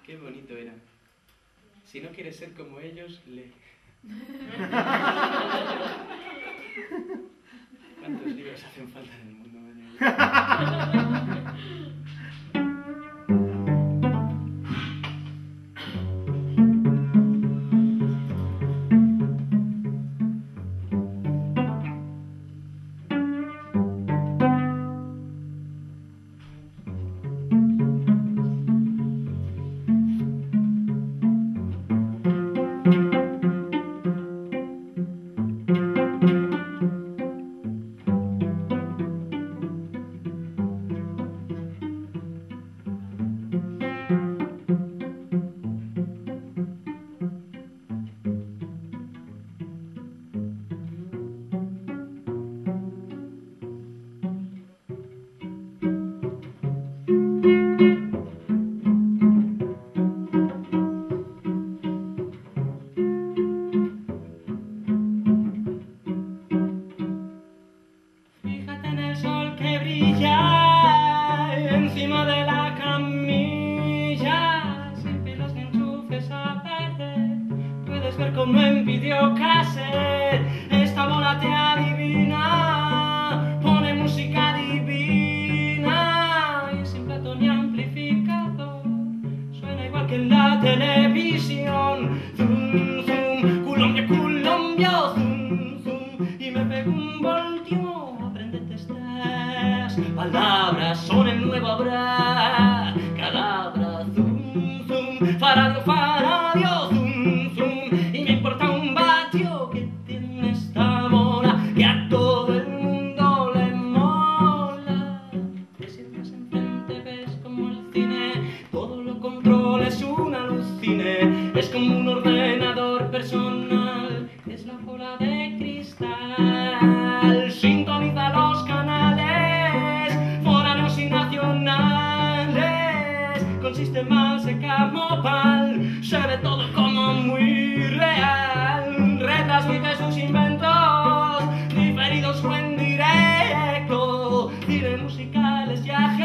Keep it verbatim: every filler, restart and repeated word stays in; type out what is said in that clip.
Qué bonito era. Si no quieres ser como ellos, lee. ¿Cuántos libros hacen falta en el mundo, Manuel? Encima de la camilla, sin pelos ni enchufes aparte, puedes ver como en videocassette esta bola te adivina, pone música divina y sin plato ni amplificador, suena igual que en la televisión. Zum, zum, Colombia, Colombia, zum, zum, y me pego un voltio, aprendete estas palabras, son el nuevo habrá, cadabra, zum, zum, faradio, faradio, zum, zum, y me importa un vatio que tiene esta bola, que a todo el mundo le mola. Te sientas enfrente, ves como el cine, todo lo controla, es un alucine, es como un ordenador personal, es la bola de cristal, sintoniza los canales, foráneos y nacionales, con sistemas de Camopal, se ve todo como muy real, retransmite sus inventos, diferidos o en directo, cine musicales, viajes